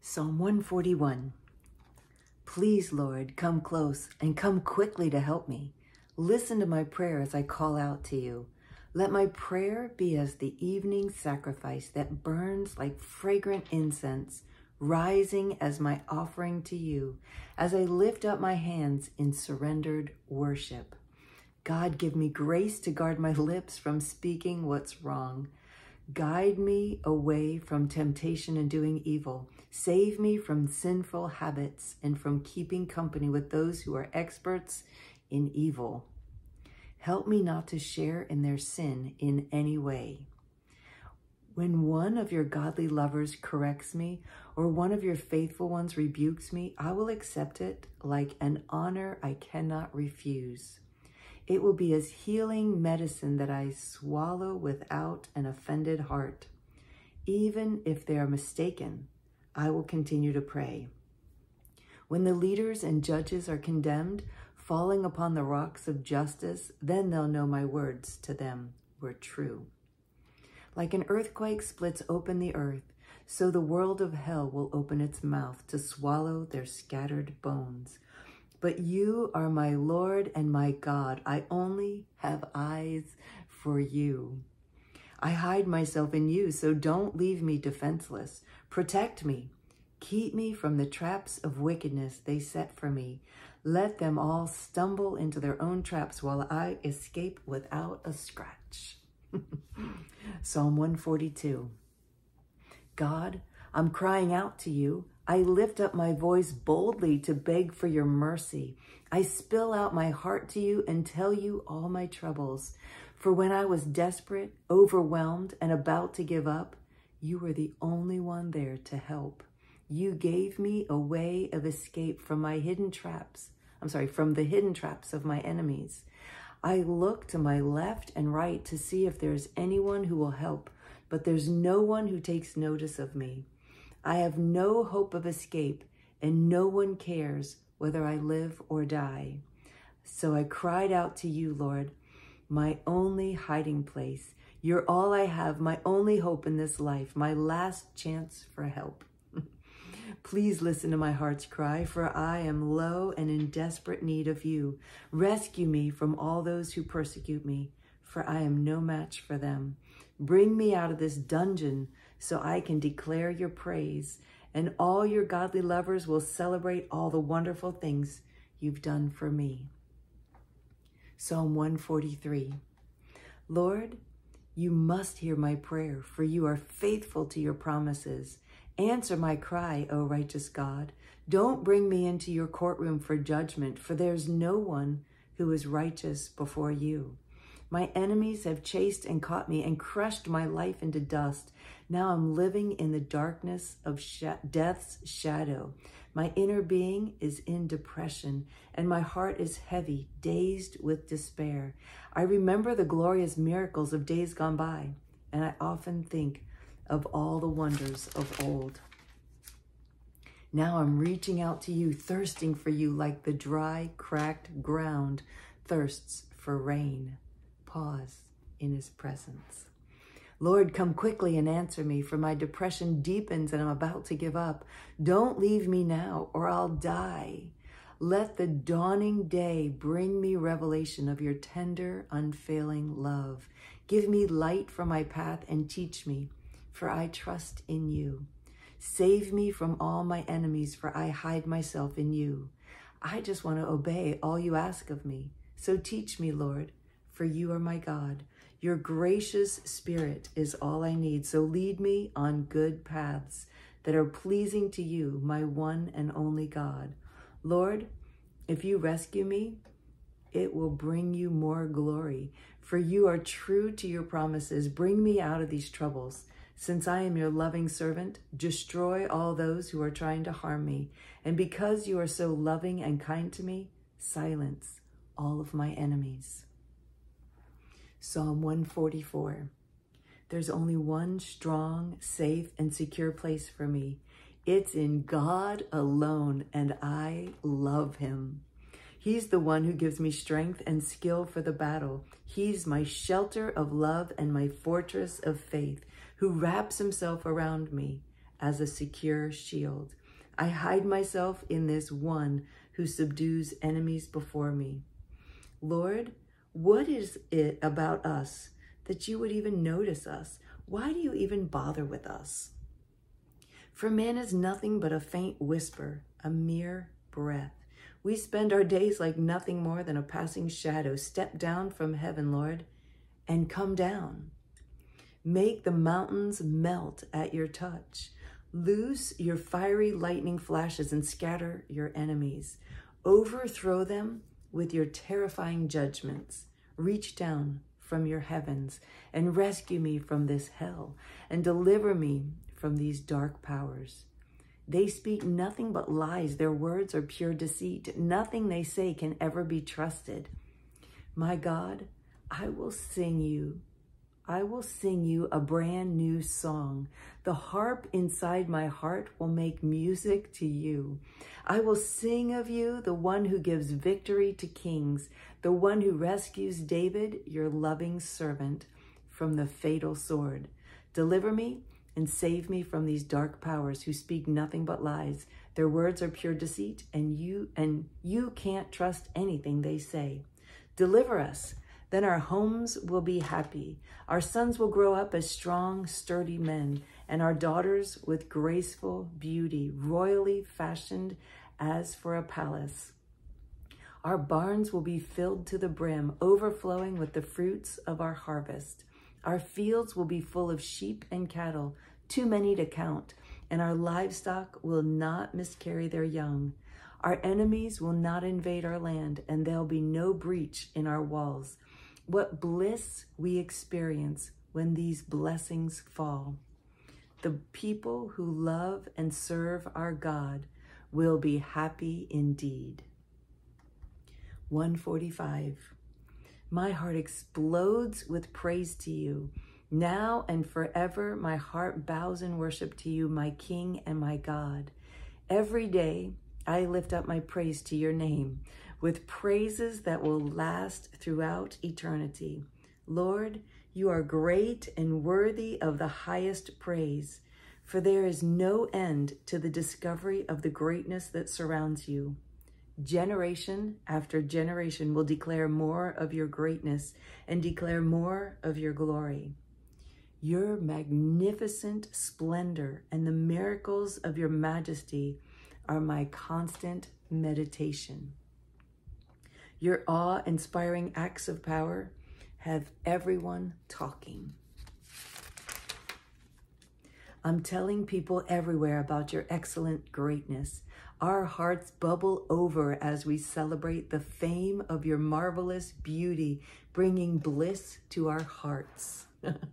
Psalm 141. Please, Lord, come close and come quickly to help me. Listen to my prayer as I call out to you. Let my prayer be as the evening sacrifice that burns like fragrant incense, rising as my offering to you, as I lift up my hands in surrendered worship. God, give me grace to guard my lips from speaking what's wrong. Guide me away from temptation and doing evil. Save me from sinful habits and from keeping company with those who are experts in evil. Help me not to share in their sin in any way. When one of your godly lovers corrects me or one of your faithful ones rebukes me, I will accept it like an honor I cannot refuse. It will be as healing medicine that I swallow without an offended heart. Even if they are mistaken, I will continue to pray. When the leaders and judges are condemned, falling upon the rocks of justice, then they'll know my words to them were true. Like an earthquake splits open the earth, so the world of hell will open its mouth to swallow their scattered bones. But you are my Lord and my God. I only have eyes for you. I hide myself in you, so don't leave me defenseless. Protect me. Keep me from the traps of wickedness they set for me. Let them all stumble into their own traps while I escape without a scratch. Psalm 142. God, I'm crying out to you. I lift up my voice boldly to beg for your mercy. I spill out my heart to you and tell you all my troubles. For when I was desperate, overwhelmed, and about to give up, you were the only one there to help. You gave me a way of escape from my hidden traps. From the hidden traps of my enemies. I look to my left and right to see if there's anyone who will help, but there's no one who takes notice of me. I have no hope of escape, and no one cares whether I live or die. So I cried out to you, Lord, my only hiding place. You're all I have, my only hope in this life, my last chance for help. Please listen to my heart's cry, for I am low and in desperate need of you. Rescue me from all those who persecute me, for I am no match for them. Bring me out of this dungeon so I can declare your praise, and all your godly lovers will celebrate all the wonderful things you've done for me. Psalm 143. Lord, you must hear my prayer, for you are faithful to your promises. Answer my cry, O righteous God. Don't bring me into your courtroom for judgment, for there's no one who is righteous before you. My enemies have chased and caught me and crushed my life into dust. Now I'm living in the darkness of death's shadow. My inner being is in depression, and my heart is heavy, dazed with despair. I remember the glorious miracles of days gone by, and I often think of all the wonders of old. Now I'm reaching out to you, thirsting for you like the dry, cracked ground thirsts for rain. Pause in his presence. Lord, come quickly and answer me, for my depression deepens and I'm about to give up. Don't leave me now or I'll die. Let the dawning day bring me revelation of your tender, unfailing love. Give me light for my path and teach me, for I trust in you. Save me from all my enemies, for I hide myself in you. I just want to obey all you ask of me. So teach me, Lord, for you are my God. Your gracious spirit is all I need. So lead me on good paths that are pleasing to you, my one and only God. Lord, if you rescue me, it will bring you more glory, for you are true to your promises. Bring me out of these troubles. Since I am your loving servant, destroy all those who are trying to harm me. And because you are so loving and kind to me, silence all of my enemies. Psalm 144. There's only one strong, safe, and secure place for me. It's in God alone, and I love him. He's the one who gives me strength and skill for the battle. He's my shelter of love and my fortress of faith, who wraps himself around me as a secure shield. I hide myself in this one who subdues enemies before me. Lord, what is it about us that you would even notice us? Why do you even bother with us? For man is nothing but a faint whisper, a mere breath. We spend our days like nothing more than a passing shadow. Step down from heaven, Lord, and come down. Make the mountains melt at your touch. Loose your fiery lightning flashes and scatter your enemies. Overthrow them with your terrifying judgments. Reach down from your heavens and rescue me from this hell and deliver me from these dark powers. They speak nothing but lies. Their words are pure deceit. Nothing they say can ever be trusted. My God, I will sing you a brand new song. The harp inside my heart will make music to you. I will sing of you, the one who gives victory to kings, the one who rescues David, your loving servant, from the fatal sword. Deliver me and save me from these dark powers who speak nothing but lies. Their words are pure deceit, and you can't trust anything they say. Deliver us. Then our homes will be happy. Our sons will grow up as strong, sturdy men, and our daughters with graceful beauty, royally fashioned as for a palace. Our barns will be filled to the brim, overflowing with the fruits of our harvest. Our fields will be full of sheep and cattle, too many to count, and our livestock will not miscarry their young. Our enemies will not invade our land, and there'll be no breach in our walls. What bliss we experience when these blessings fall. The people who love and serve our God will be happy indeed. 145. My heart explodes with praise to you. Now and forever, my heart bows in worship to you, my King and my God. Every day, I lift up my praise to your name with praises that will last throughout eternity. Lord, you are great and worthy of the highest praise, for there is no end to the discovery of the greatness that surrounds you. Generation after generation will declare more of your greatness and declare more of your glory. Your magnificent splendor and the miracles of your majesty are my constant meditation. Your awe-inspiring acts of power have everyone talking. I'm telling people everywhere about your excellent greatness. Our hearts bubble over as we celebrate the fame of your marvelous beauty, bringing bliss to our hearts.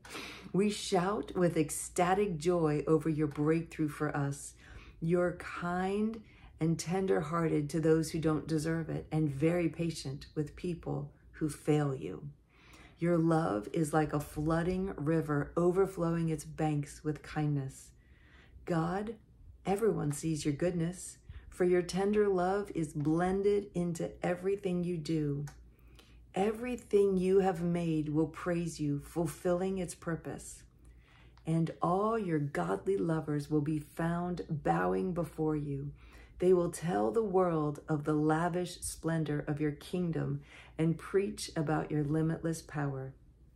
We shout with ecstatic joy over your breakthrough for us. You're kind and tender-hearted to those who don't deserve it, and very patient with people who fail you. Your love is like a flooding river overflowing its banks with kindness. God, everyone sees your goodness, for your tender love is blended into everything you do. Everything you have made will praise you, fulfilling its purpose. And all your godly lovers will be found bowing before you. They will tell the world of the lavish splendor of your kingdom and preach about your limitless power.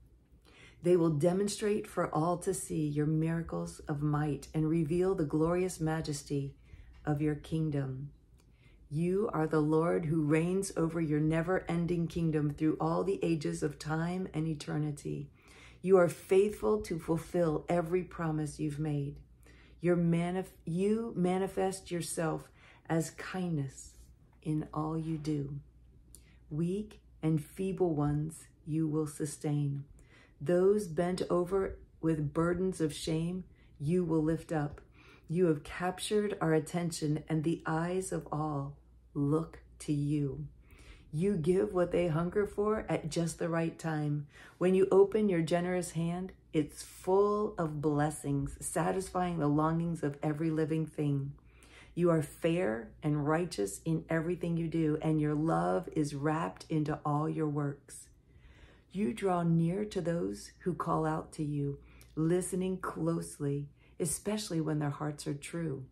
They will demonstrate for all to see your miracles of might and reveal the glorious majesty of your kingdom. You are the Lord who reigns over your never-ending kingdom through all the ages of time and eternity. You are faithful to fulfill every promise you've made. You manifest yourself as kindness in all you do. Weak and feeble ones you will sustain. Those bent over with burdens of shame, you will lift up. You have captured our attention, and the eyes of all look to you. You give what they hunger for at just the right time. When you open your generous hand, it's full of blessings, satisfying the longings of every living thing. You are fair and righteous in everything you do, and your love is wrapped into all your works. You draw near to those who call out to you, listening closely. especially when their hearts are true.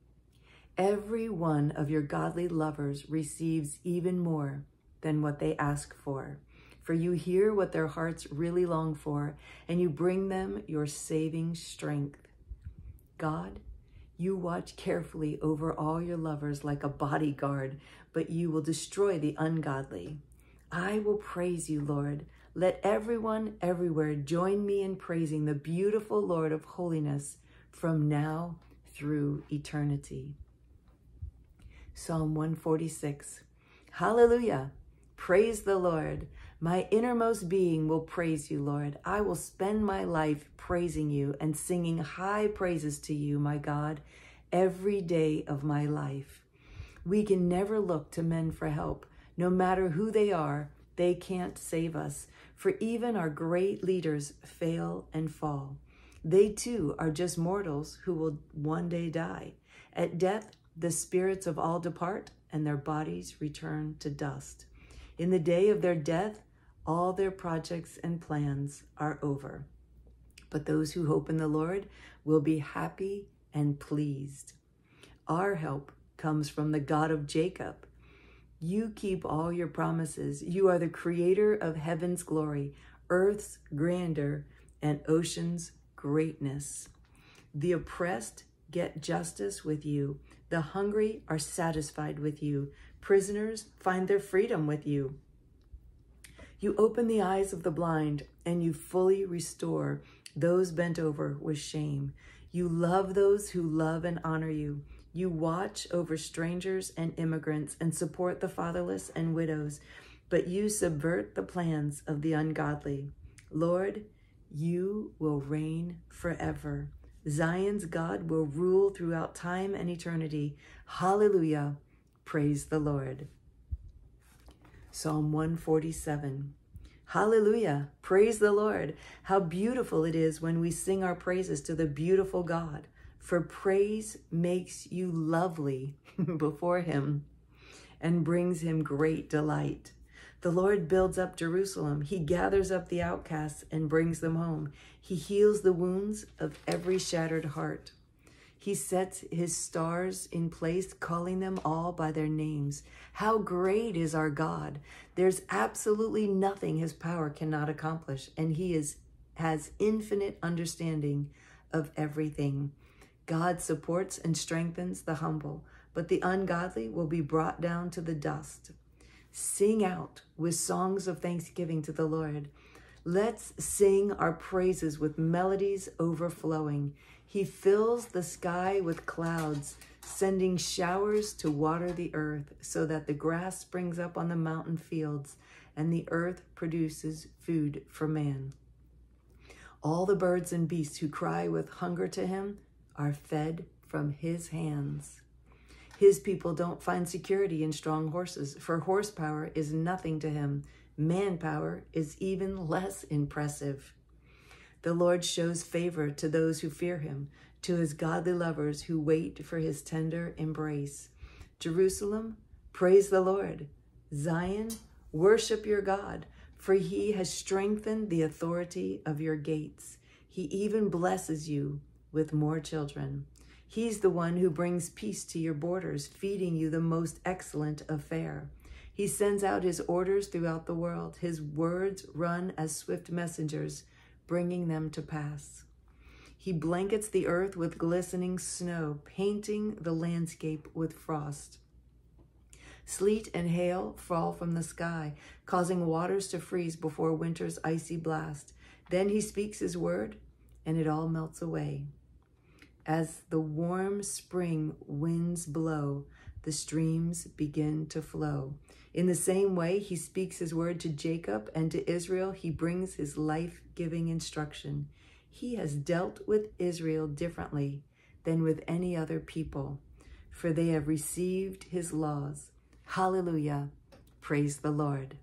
Every one of your godly lovers receives even more than what they ask for you hear what their hearts really long for, and you bring them your saving strength. God, you watch carefully over all your lovers like a bodyguard, but you will destroy the ungodly. I will praise you, Lord. Let everyone everywhere join me in praising the beautiful Lord of holiness from now through eternity. Psalm 146. Hallelujah. Praise the Lord. My innermost being will praise you, Lord. I will spend my life praising you and singing high praises to you, my God, every day of my life. We can never look to men for help. No matter who they are, they can't save us, for even our great leaders fail and fall. They too are just mortals who will one day die. At death, the spirits of all depart, and their bodies return to dust. In the day of their death, all their projects and plans are over. But those who hope in the Lord will be happy and pleased. Our help comes from the God of Jacob. You keep all your promises. You are the creator of heaven's glory, earth's grandeur, and ocean's greatness. The oppressed get justice with you. The hungry are satisfied with you. Prisoners find their freedom with you. You open the eyes of the blind, and you fully restore those bent over with shame. You love those who love and honor you. You watch over strangers and immigrants and support the fatherless and widows, but you subvert the plans of the ungodly. Lord, you will reign forever. Zion's God will rule throughout time and eternity. Hallelujah. Praise the Lord. Psalm 147. Hallelujah. Praise the Lord. How beautiful it is when we sing our praises to the beautiful God. For praise makes you lovely before him and brings him great delight. The Lord builds up Jerusalem. He gathers up the outcasts and brings them home. He heals the wounds of every shattered heart. He sets his stars in place, calling them all by their names. How great is our God! There's absolutely nothing his power cannot accomplish, and he has infinite understanding of everything. God supports and strengthens the humble, but the ungodly will be brought down to the dust. Sing out with songs of thanksgiving to the Lord. Let's sing our praises with melodies overflowing. He fills the sky with clouds, sending showers to water the earth so that the grass springs up on the mountain fields and the earth produces food for man. All the birds and beasts who cry with hunger to him are fed from his hands. His people don't find security in strong horses, for horsepower is nothing to him. Manpower is even less impressive. The Lord shows favor to those who fear him, to his godly lovers who wait for his tender embrace. Jerusalem, praise the Lord. Zion, worship your God, for he has strengthened the authority of your gates. He even blesses you with more children. He's the one who brings peace to your borders, feeding you the most excellent of fare. He sends out his orders throughout the world. His words run as swift messengers, bringing them to pass. He blankets the earth with glistening snow, painting the landscape with frost. Sleet and hail fall from the sky, causing waters to freeze before winter's icy blast. Then he speaks his word, and it all melts away. As the warm spring winds blow, the streams begin to flow. In the same way, he speaks his word to Jacob, and to Israel he brings his life-giving instruction. He has dealt with Israel differently than with any other people, for they have received his laws. Hallelujah. Praise the Lord.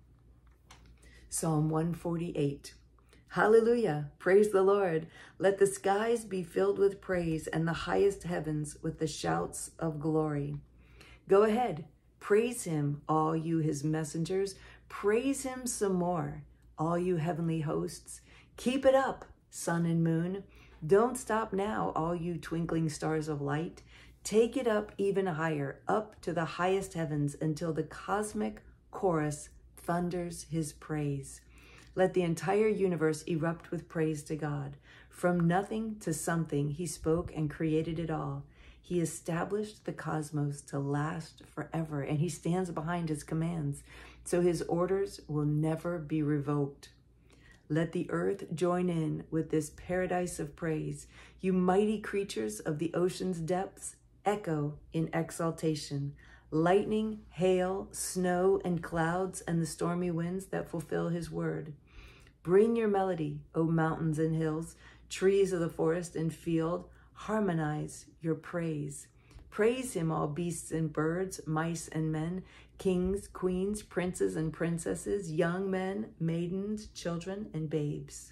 Psalm 148. Hallelujah. Praise the Lord. Let the skies be filled with praise and the highest heavens with the shouts of glory. Go ahead. Praise him, all you his messengers. Praise him some more, all you heavenly hosts. Keep it up, sun and moon. Don't stop now, all you twinkling stars of light. Take it up even higher, up to the highest heavens, until the cosmic chorus thunders his praise. Let the entire universe erupt with praise to God. From nothing to something, he spoke and created it all. He established the cosmos to last forever, and he stands behind his commands, so his orders will never be revoked. Let the earth join in with this paradise of praise. You mighty creatures of the ocean's depths, echo in exaltation. Lightning, hail, snow, and clouds, and the stormy winds that fulfill his word. Bring your melody, O mountains and hills, trees of the forest and field. Harmonize your praise. Praise him, all beasts and birds, mice and men, kings, queens, princes and princesses, young men, maidens, children, and babes.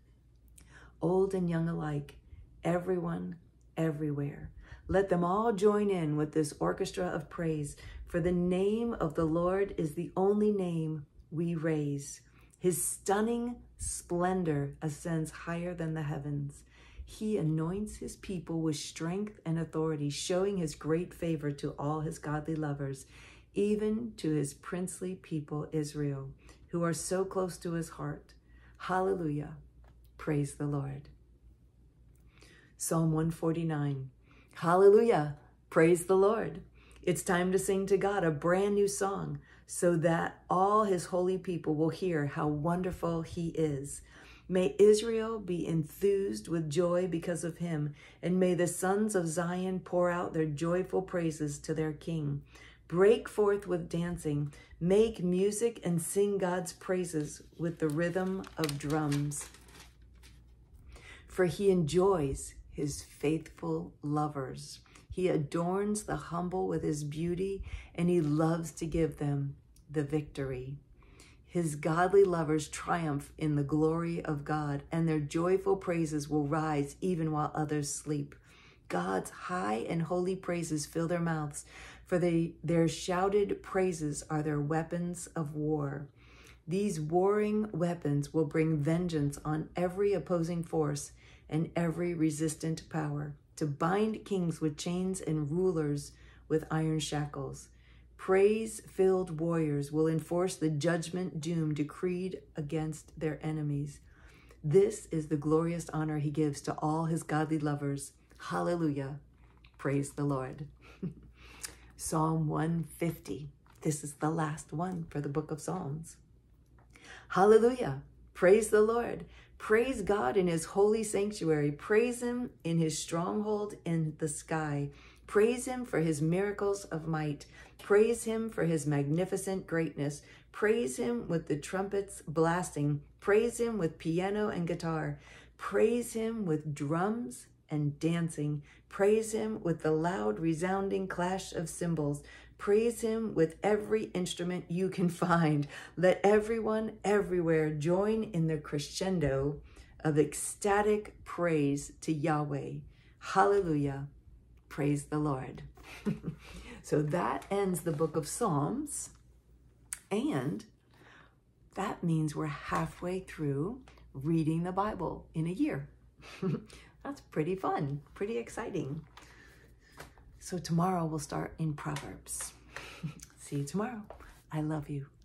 Old and young alike, everyone, everywhere. Let them all join in with this orchestra of praise, for the name of the Lord is the only name we raise. His stunning splendor ascends higher than the heavens. He anoints his people with strength and authority, showing his great favor to all his godly lovers, even to his princely people Israel, who are so close to his heart. Hallelujah. Praise the Lord. Psalm 149. Hallelujah. Praise the Lord. It's time to sing to God a brand new song, so that all his holy people will hear how wonderful he is. May Israel be enthused with joy because of him, and may the sons of Zion pour out their joyful praises to their King. Break forth with dancing, make music, and sing God's praises with the rhythm of drums. For he enjoys his faithful lovers. He adorns the humble with his beauty, and he loves to give them the victory. His godly lovers triumph in the glory of God, and their joyful praises will rise even while others sleep. God's high and holy praises fill their mouths, for their shouted praises are their weapons of war. These warring weapons will bring vengeance on every opposing force and every resistant power, to bind kings with chains and rulers with iron shackles. Praise-filled warriors will enforce the judgment doom decreed against their enemies. This is the glorious honor he gives to all his godly lovers. Hallelujah. Praise the Lord. Psalm 150. This is the last one for the book of Psalms. Hallelujah. Praise the Lord. Praise God in his holy sanctuary. Praise him in his stronghold in the sky. Praise him for his miracles of might. Praise him for his magnificent greatness. Praise him with the trumpets blasting. Praise him with piano and guitar. Praise him with drums and dancing. Praise him with the loud resounding clash of cymbals. Praise him with every instrument you can find. Let everyone everywhere join in the crescendo of ecstatic praise to Yahweh. Hallelujah. Praise the Lord. So that ends the book of Psalms, and that means we're halfway through reading the Bible in a year. That's pretty fun, pretty exciting. So tomorrow we'll start in Proverbs. See you tomorrow. I love you.